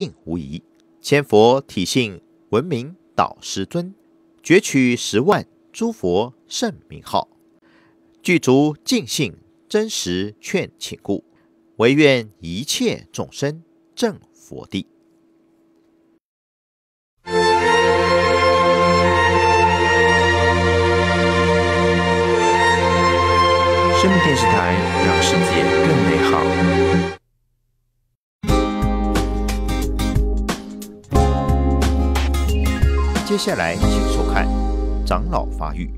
应无疑。千佛体性闻名导师尊，攫取10万诸佛圣名号，具足净性真实劝请故，唯愿一切众生证佛地。 生命电视台，让世界更美好。 接下来，请收看《长老发育》。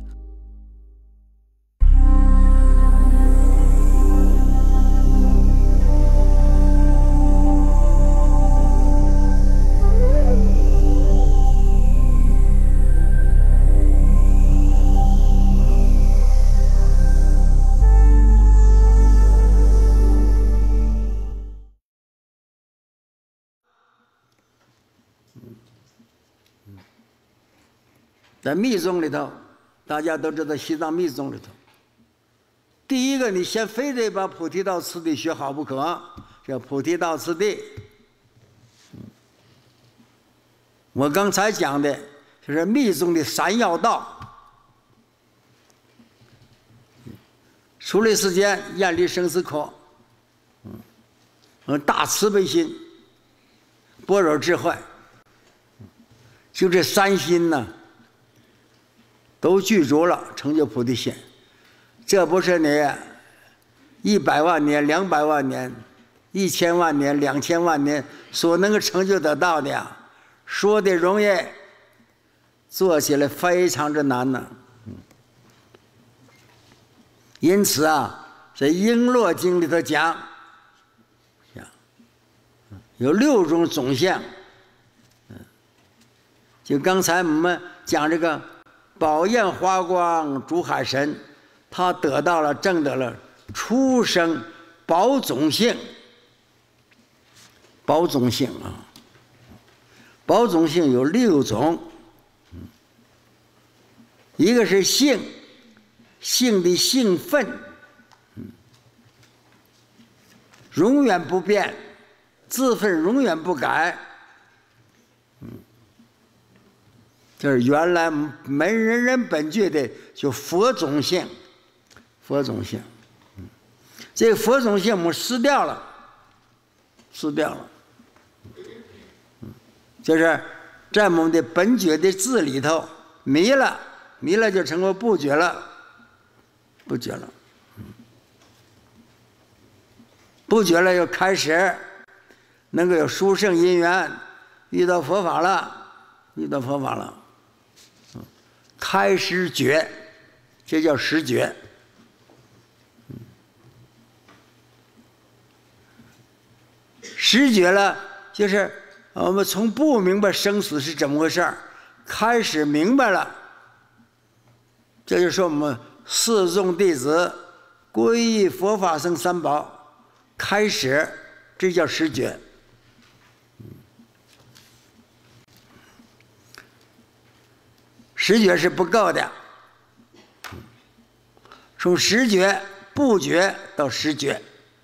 在密宗里头，大家都知道西藏密宗里头，第一个你先非得把菩提道次第学好不可，叫菩提道次第。我刚才讲的就是密宗的3要道：出离世间，厌离生死苦，大慈悲心，般若智慧。就这3心呢，都具足了，成就菩提心。这不是你100万年、200万年、1000万年、2000万年所能够成就得到的呀。说的容易，做起来非常之难呢。因此啊，在《璎珞经》里头讲，有6种种相。就刚才我们讲这个宝焰华光珠海神，他证得了出生宝种性。宝种性啊，宝种性有6种，一个是性，性的性分，永远不变，自分永远不改。就是原来没人本具的，就佛种性，佛种性。这个佛种性我们失掉了，就是在我们的本觉的字里头迷了就成为不觉了，不觉了又开始能够有殊胜因缘，遇到佛法了，开始觉，这叫识觉。识觉了，就是我们从不明白生死是怎么回事，开始明白了。这就是我们4众弟子皈依佛法僧3宝，开始，这叫识觉。识觉是不够的，从识觉、不觉到识觉，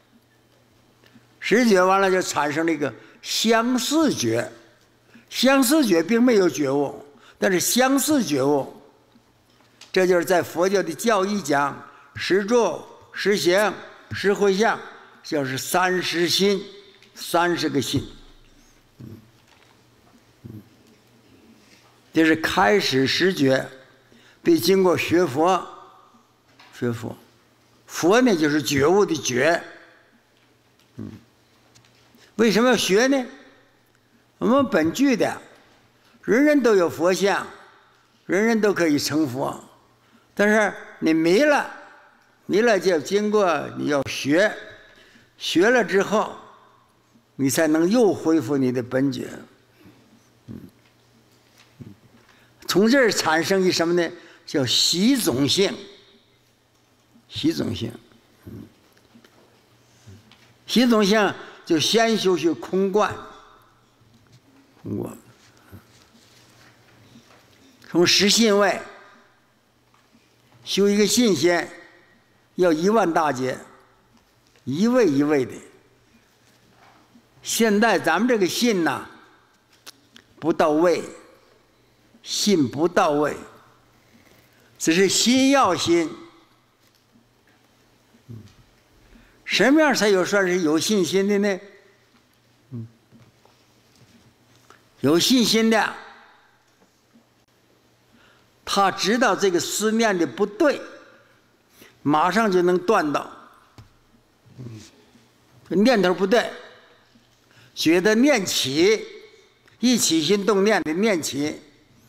识觉完了就产生了一个相似觉。相似觉并没有觉悟，但是相似觉悟，这就是在佛教的教义讲识住、识行、识回向，就是30心，30个心。这是开始识觉，必经过学佛。佛呢就是觉悟的觉。为什么要学呢？我们本具的，人人都有佛像，人人都可以成佛，但是你迷了就经过你要学，学了之后，你才能又恢复你的本觉。从这儿产生一什么呢？叫习种性。习种性就先修空观，从实信位修一个信心，要1万大劫，一位一位的现在咱们这个信呐不到位，信不到位，只是心要心。什么样才算是有信心的呢？有信心的，他知道这个思念的不对，马上就能断到。念头不对，觉得念起，一起心动念的念起，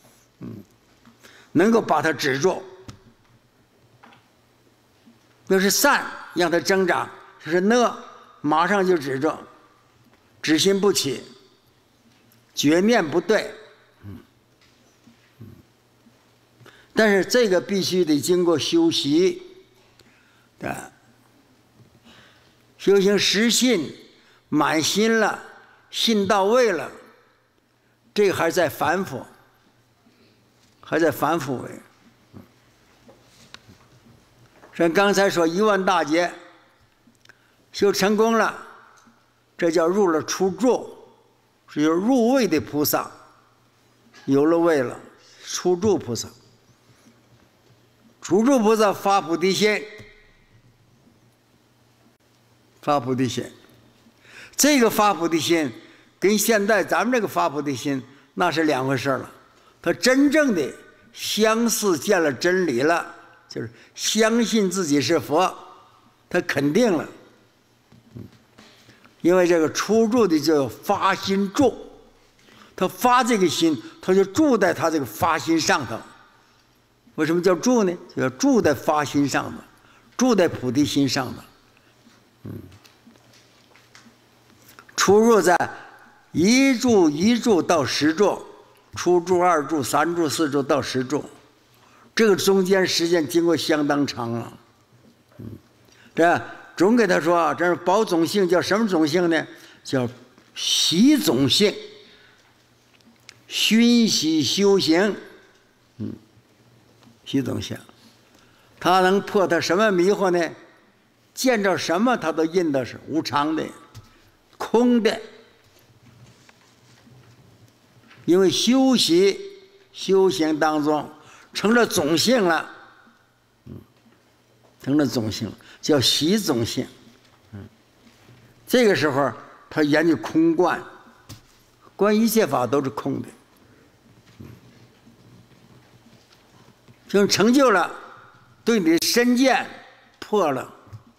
能够把它止住。要是善，让它增长；就是恶，马上就止住，止心不起，觉念不对。但是这个必须得经过修习，修行实信，满心了，信到位了，这个还在反复，还在反复为。像刚才说1万大劫，修成功了，这叫入了初住，是有入位的菩萨，有了位了，初住菩萨。初住菩萨发菩提心，发菩提心，这个发菩提心跟现在咱们这个发菩提心那是两回事了。他真正的相似见了真理了，就是相信自己是佛，他肯定了。因为这个初住的叫发心住，他发这个心，他就住在他这个发心上头。为什么叫住呢？就要住在发心上的，住在菩提心上的。初入在一住到10住，初住、2住、3住、4住到10住，这个中间时间经过相当长了。这总给他说，这是保种性，叫什么种性呢？叫习种性，熏习修行。习种性，他能破他什么迷惑呢？见着什么他都认的是无常的、空的。因为修习修行当中成了种性了，成了种性，叫习种性。这个时候他研究空观，观一切法都是空的，就成就了对你的身见破了，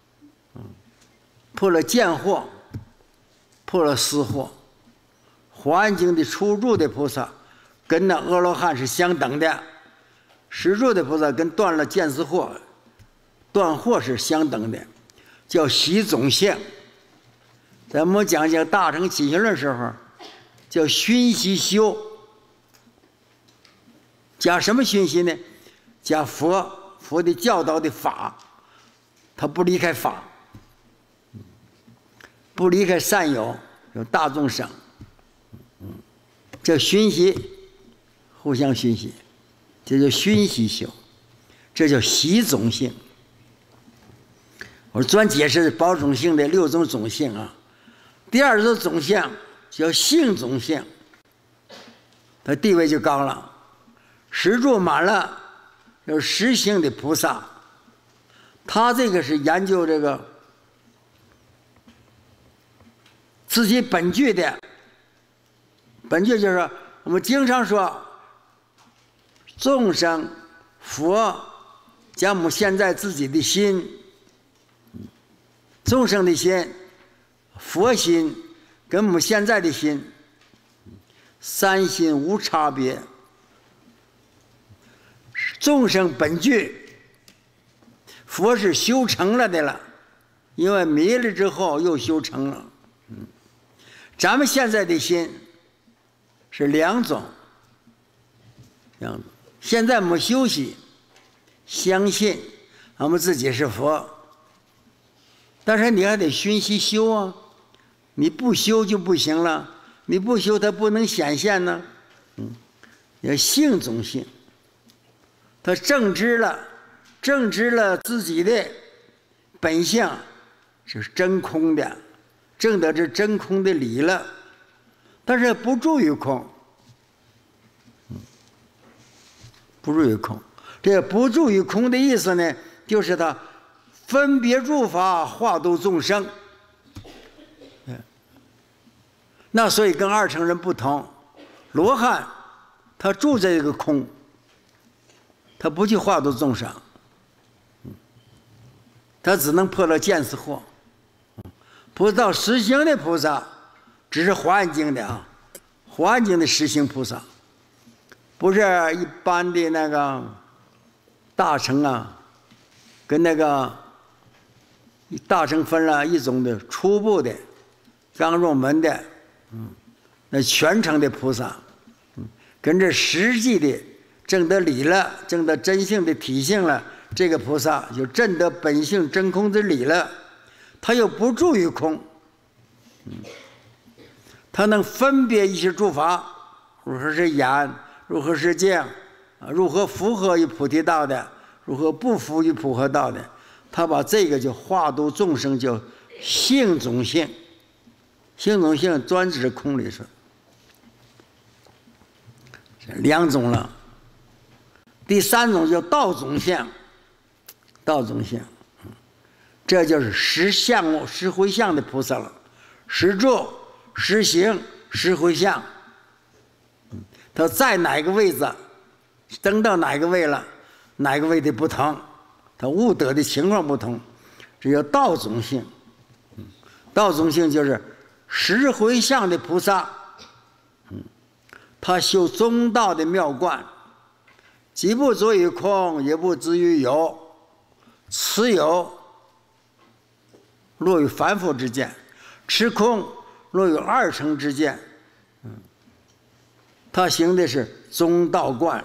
破了见惑，破了思惑。华严经的初住的菩萨跟那阿罗汉是相等的，实住的菩萨跟断了见思惑、断惑是相等的，叫习种性。咱们讲大乘起信论时候，叫熏习修。讲什么熏习呢？讲佛的教导的法，他不离开法，不离开善友，有大众生，叫熏习，互相熏习，这叫熏习修，这叫习种性。我专解释保种性的6种种性啊。第2种种性叫性种性，它地位就高了。10住满了，有10性的菩萨，他这个是研究这个自己本具的。本具就是我们经常说，众生、佛讲我们现在自己的心，众生的心、佛心跟我们现在的心3心无差别。众生本具，佛是修成了的了，因为迷了之后又修成了。咱们现在的心是2种，现在我们休息，相信我们自己是佛，但是你还得熏习修啊，你不修就不行了，你不修它不能显现呢。要性种性，他正知了自己的本性是真空的， 证得这真空的理了，但是不住于空，不住于空。这个不住于空的意思呢，就是他分别诸法，化度众生。那所以跟二乘人不同，罗汉他住在这个空，他不去化度众生，他只能破了见思惑。菩萨实行的菩萨，只是华严经的啊，华严经的实行菩萨，不是一般的那个大乘啊，跟那个大乘分了一种的初步的、刚入门的，那全程的菩萨，跟这实际的证得理了、证得真性的体性了，这个菩萨就证得本性真空之理了。他又不住于空，他能分别一切诸法，如何是眼，如何是见，如何符合于菩提道的，如何不符于普合道的，他把这个就化度众生，叫性种性。性种性专指空里说，两种了。第三种叫道种性，道种性。这就是实相、实回向的菩萨了，实住、实行、实回向。他在哪个位置，登到哪个位了，哪个位的不同，他悟得的情况不同，这叫道种性。道种性就是实回向的菩萨，他修中道的妙观，既不着于空，也不执于有，此有落于凡夫之见，持空落于二乘之见。他行的是中道观，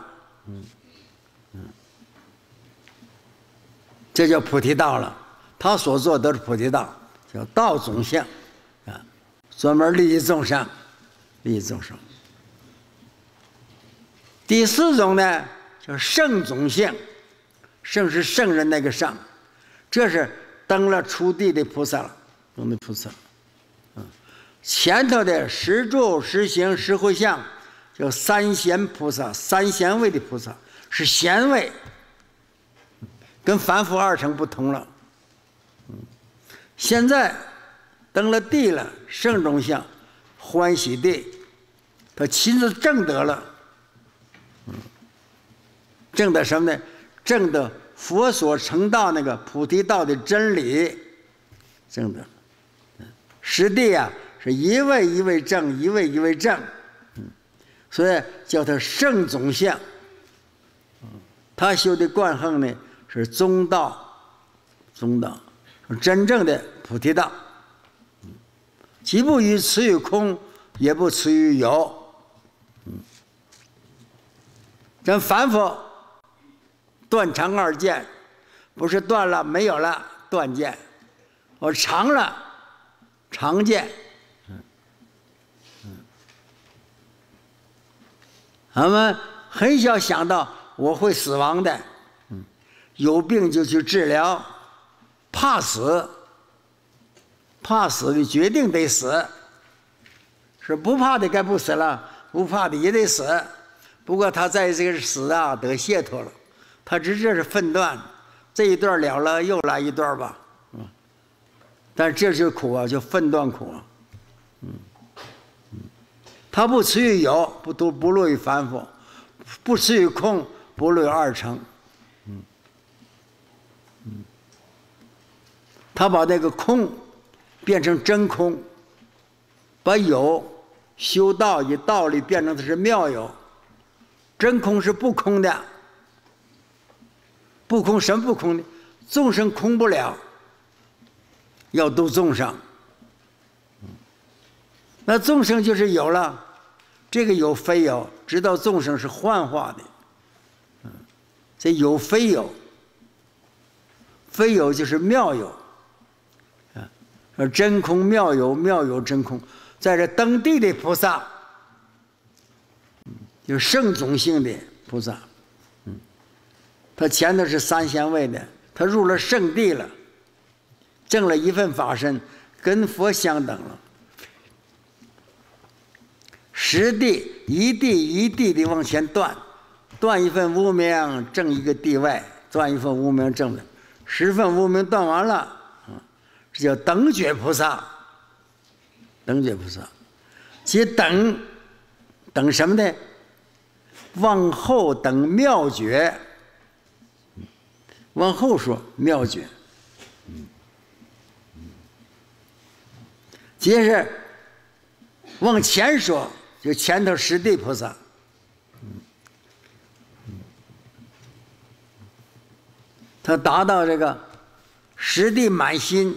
这叫菩提道了。他所做都是菩提道，叫道种性啊，专门利益众生，利益众生。第四种呢，叫圣种性，圣是圣人那个圣，这是登了初地的菩萨了，登的菩萨。前头的实住、实行、实回向，叫三贤菩萨，三贤位的菩萨是贤位，跟凡夫二乘不同了。现在登了地了，圣种相，欢喜地，他亲自证得了。证得什么呢？证得佛所成道那个菩提道的真理，证得。实地啊，是一位一位证，一位一位证，所以叫他圣种相。他修的观行呢是中道，中道，真正的菩提道，既不于此于空，也不此于有。咱凡夫断常二见，不是断了没有了断见，我常了常见。我们很少想到我会死亡的，有病就去治疗，怕死，怕死的决定得死，是不怕的该不死了，不怕的也得死。不过他在这个死啊得解脱了，他只是分段，这一段了了又来一段吧，但这就是苦啊，就分段苦啊。他不持于有，不落于凡夫；不持于空，不落于二乘。他把那个空变成真空，把有修道以道理变成的是妙有。真空是不空的，不空什么不空的？众生空不了，要度众生。那众生就是有了，这个有非有，知道众生是幻化的。这有非有，非有就是妙有。真空妙有，妙有真空，在这登地的菩萨。有圣种性的菩萨，他前头是三贤位的，他入了圣地了，证了一份法身， 跟佛相等了。十地一地一地的往前断，断一份无明，证一个地外；断一份无明，证的10份无明断完了，这叫等觉菩萨。等觉菩萨，即等什么呢？往后等妙觉，往后说妙觉。接着往前说，就前头十地菩萨。他达到这个十地满心，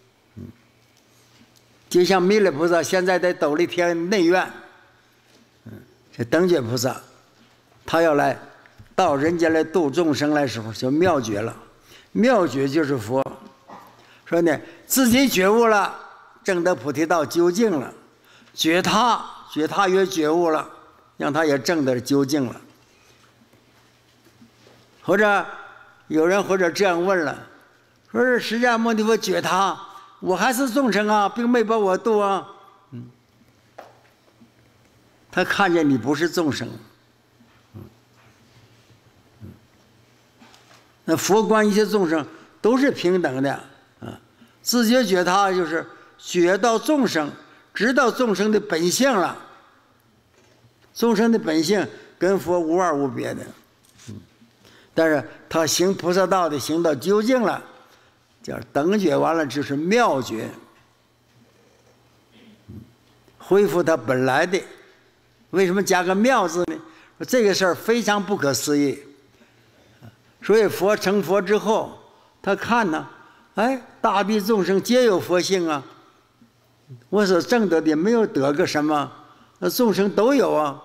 就像弥勒菩萨现在在兜率天内院，这等觉菩萨，他要来到人间来度众生来时候，就妙觉了。妙觉就是佛，说呢自己觉悟了，证得菩提道究竟了，觉他也觉悟了，让他也证得究竟了。或者有人这样问了，说是释迦牟尼佛觉他，我还是众生啊，并没把我度啊。他看见你不是众生。那佛观一切众生都是平等的啊，自觉觉他就是觉到众生，知道众生的本性了。众生的本性跟佛无二无别的，但是他行菩萨道的行到究竟了，叫等觉完了就是妙觉，恢复他本来的。为什么加个妙字呢？这个事儿非常不可思议。所以佛成佛之后，他看呢，哎，大地众生皆有佛性啊，我所证得的没有得个什么，那众生都有啊，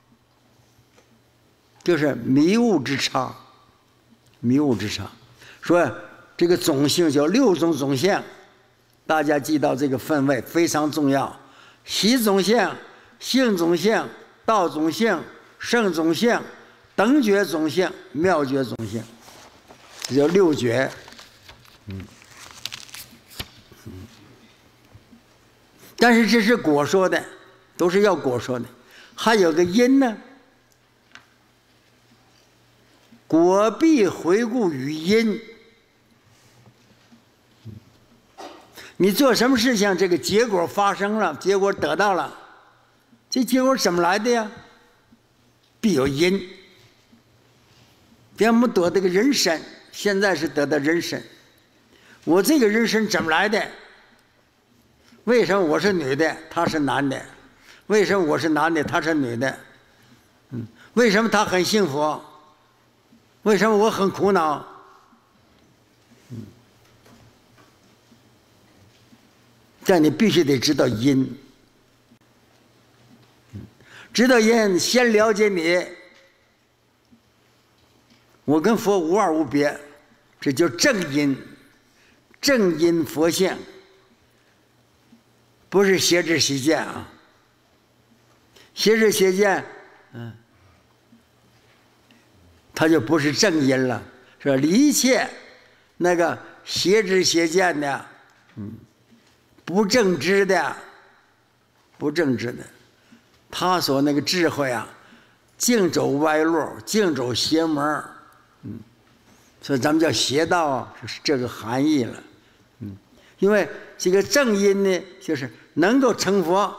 就是迷悟之差。迷悟之差，说这个种性叫6种种性，大家记到这个分位非常重要：习种性、性种性、道种性、圣种性、等觉种性、妙觉种性，这叫6觉。但是这是果说的，都是要果说的，还有个因呢。果必回顾于因，你做什么事情，这个结果发生了，结果得到了，这结果怎么来的呀？必有因。比如我们得这个人身，现在是得到人身，我这个人身怎么来的？为什么我是女的，他是男的？为什么我是男的，他是女的？为什么他很幸福？为什么我很苦恼？但你必须得知道因，知道因，先了解你，我跟佛无二无别，这叫正因。正因佛性，不是邪知邪见啊。邪知邪见，它就不是正因了，是吧？一切那个邪知邪见的，不正知的，他所那个智慧啊，净走歪路，净走邪门，所以咱们叫邪道啊，就是这个含义了，因为这个正因呢，就是能够成佛，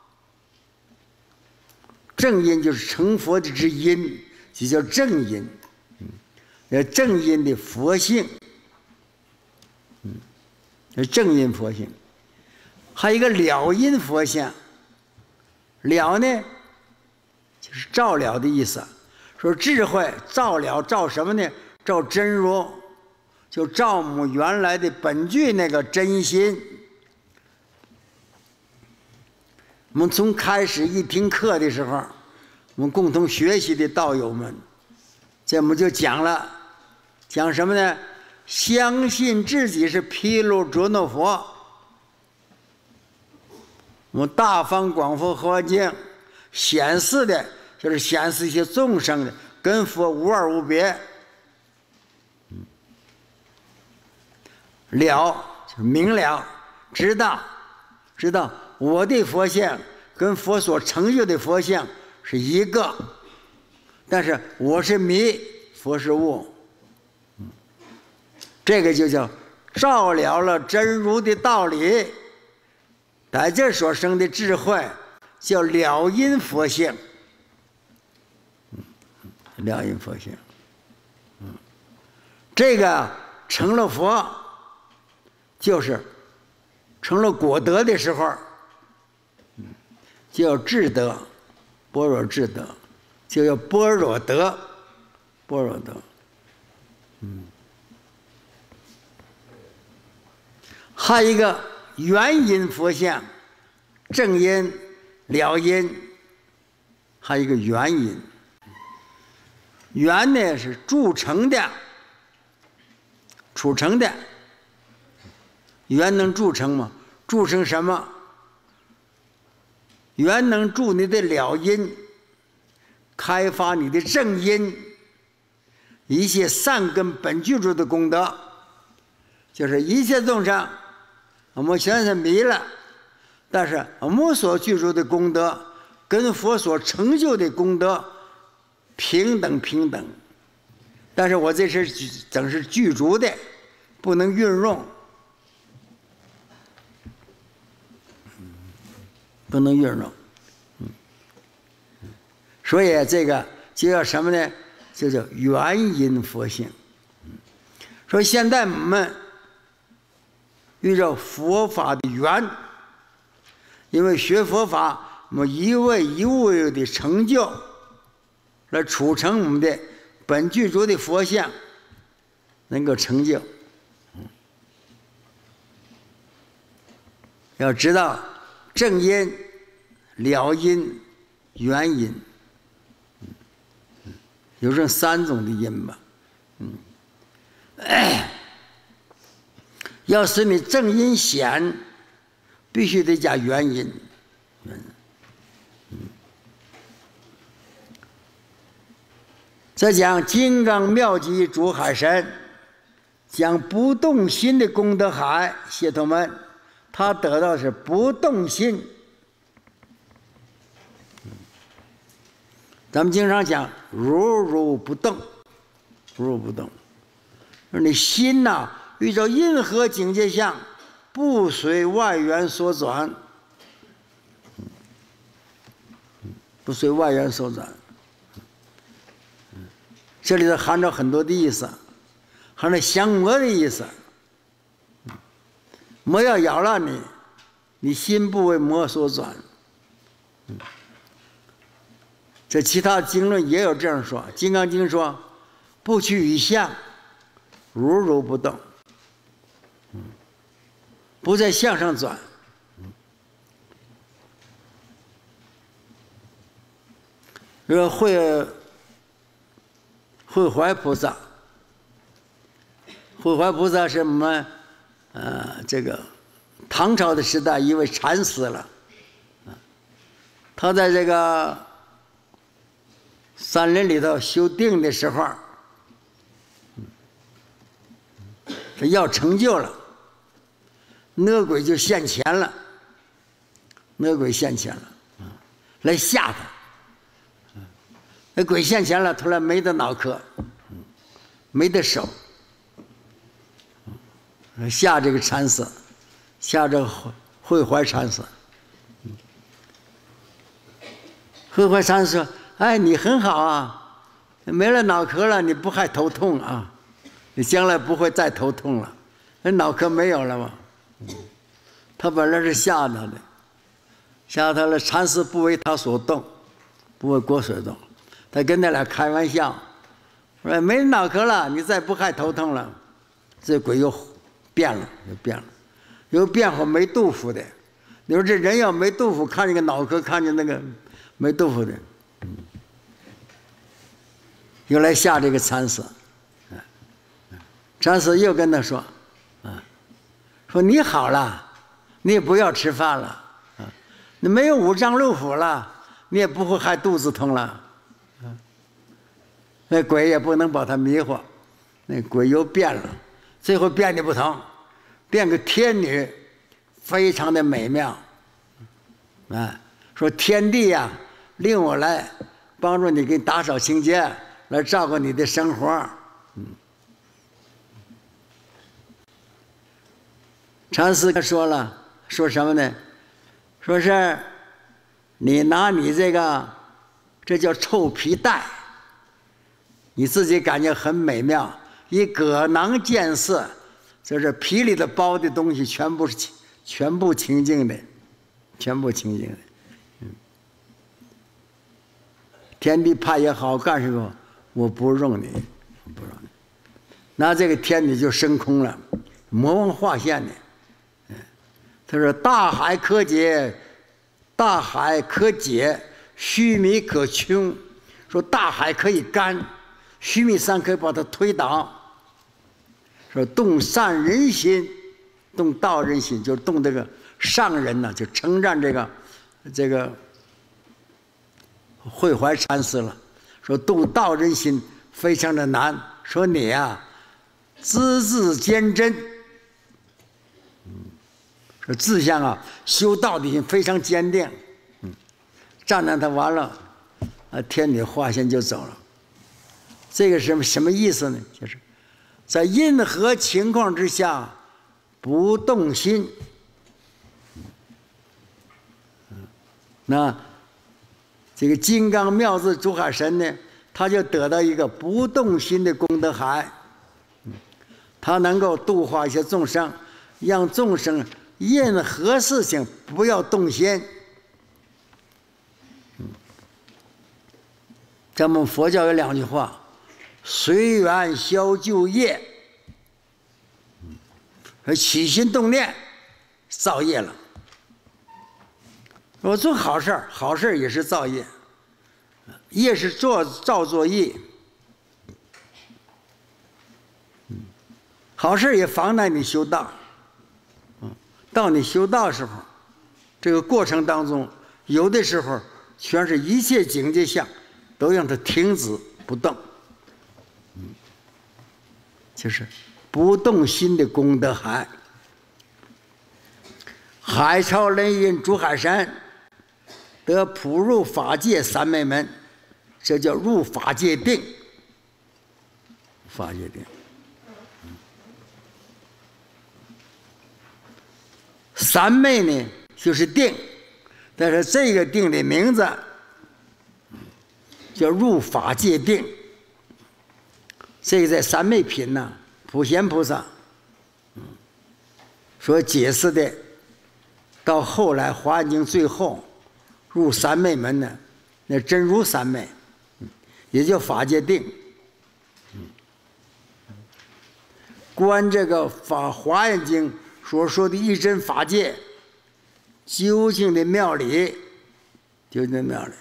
正因就是成佛的之因。这叫正因，正因的佛性，正因佛性，还有一个了因佛性。了呢，就是照了的意思。说智慧照了，照什么呢？照真如，就照我们原来的本具那个真心。我们从开始一听课的时候，我们共同学习的道友们，这我们就讲了，讲什么呢？相信自己是毗卢遮那佛。我们大方广佛华经显示的，就是显示一些众生的跟佛无二无别。了就是明了， 知道我的佛像跟佛所成就的佛像是一个，但是我是迷，佛是悟。这个就叫照了真如的道理，在这所生的智慧叫了因佛性。了因佛性，这个成了佛，就是成了果德的时候，就要智德，般若智德，就要般若德，般若德。还有一个原因佛像，正因、了因，还有一个原因。原呢是铸成的、储成的。原能铸成吗？铸成什么？原能铸你的了因，开发你的正因，一切善根本具足的功德，就是一切众生，我们现在迷了，但是我们所具足的功德跟佛所成就的功德平等，但是我这是整是具足的，不能运用，不能运用。所以这个就叫什么呢？就叫原因佛性。所以现在我们遇到佛法的缘，因为学佛法，我们一位一物的成就，来储成我们的本具足的佛像，能够成就。要知道正因、了因、原因，有这三种的因吧。要使你正因显，必须得加原因。再讲金刚妙极诸海神，讲不动心的功德海，谢同们，他得到是不动心。咱们经常讲如不动，如不动。说你心呐，遇到任何境界相，不随外缘所转，不随外缘所转。这里头含着很多的意思，含着降魔的意思。魔要咬了你，你心不为魔所转。这其他经论也有这样说，《金刚经》说：“不取于相，如不动。”不在相上转。这慧怀菩萨，慧怀菩萨是我们这个唐朝的时代一位禅师了。他在这个山林里头修定的时候，他要成就了，恶鬼就现前了，恶鬼现前了，来吓他。那鬼现前了，突然没得脑壳，没得手，吓这个禅师，吓这慧怀禅师。慧怀禅师说：“哎，你很好啊，没了脑壳了，你不还头痛啊？你将来不会再头痛了。那脑壳没有了吗？”他本来是吓他的，吓他了。禅师不为他所动，不为国所动。他跟他俩开玩笑，说：“没脑壳了，你再不还头痛了。”这鬼又变了，又变回没豆腐的。你说这人要没豆腐，看见个脑壳，看见那个没豆腐的，又来吓这个禅师。禅师又跟他说：“说你好了，你也不要吃饭了，你没有五脏六腑了，你也不会还肚子痛了。”那鬼也不能把他迷惑，那鬼又变了，最后变的不同，变个天女， 非常的美妙。啊，说天地呀，令我来帮助你，给你打扫清洁，来照顾你的生活。禅师说了，说什么呢？说是你拿你这叫臭皮带，你自己感觉很美妙，以葛囊见色，就是皮里头包的东西全部清净的，全部清净的。天地派也好，干什么？我不容你，不容你。那这个天地就升空了，魔王化现的。他说：“大海可解，大海可解，须弥可穷。”说大海可以干，须弥山可以把它推倒。说动善人心，动道人心，就动这个上人呢，就称赞这个慧怀禅师了。说动道人心非常的难。说你啊，孜孜坚贞。说志向啊，修道的心非常坚定。赞叹他完了，天女化现就走了。这个是什么意思呢？就是在任何情况之下不动心。那这个金刚妙智珠海神呢，他就得到一个不动心的功德海。他能够度化一些众生，让众生任何事情不要动心。咱们佛教有两句话：随缘消旧业。起心动念造业了。我做好事儿，好事儿也是造业，业是造作业。好事也妨碍你修道。到你修道时候，这个过程当中，有的时候全是一切境界相都让它停止不动。就是不动心的功德海。海潮人因珠海山得普入法界三昧门，这叫入法界定。法界定。三昧呢就是定，但是这个定的名字叫入法界定。这个在三昧品呢，普贤菩萨所解释的，到后来华严经最后入三昧门呢，那真如三昧，也叫法界定。观这个华严经所说的一真法界，究竟的妙理，究竟的妙理，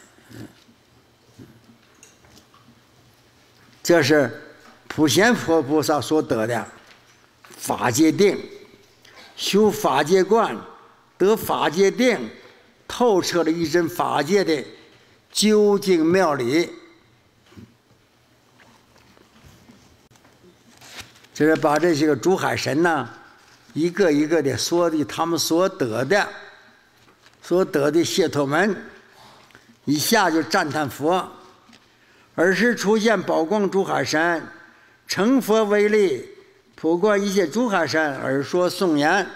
这是普贤佛菩萨所得的法界定。修法界观，得法界定，透彻了一真法界的究竟妙理。这是把这些个珠海神呢，一个一个的说的他们所得的解脱门，一下就赞叹佛。尔时出现宝光珠海山，成佛为力，普观一切珠海山，而说颂言：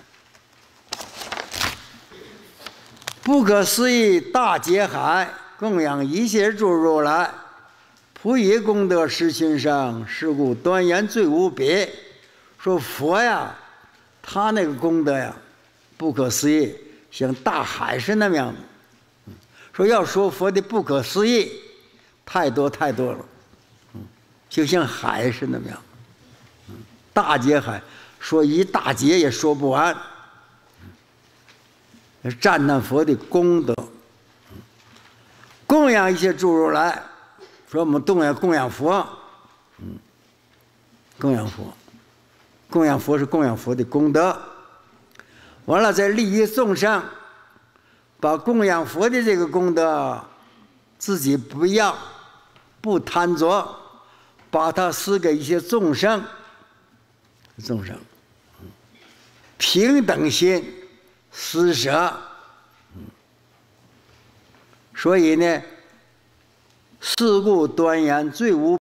不可思议大劫海，供养一切诸如来，普以功德施群生，是故端言最无比。说佛呀，他那个功德呀，不可思议，像大海是那么样的。说要说佛的不可思议，太多太多了，就像海是那么样。大劫海，说一大劫也说不完。赞叹佛的功德，供养一切诸如来。说我们供养佛，供养佛，供养佛是供养佛的功德。完了再利益众生，把供养佛的这个功德自己不要，不贪着，把它施给一些众生，平等心， 施舍。所以呢，是故端言最无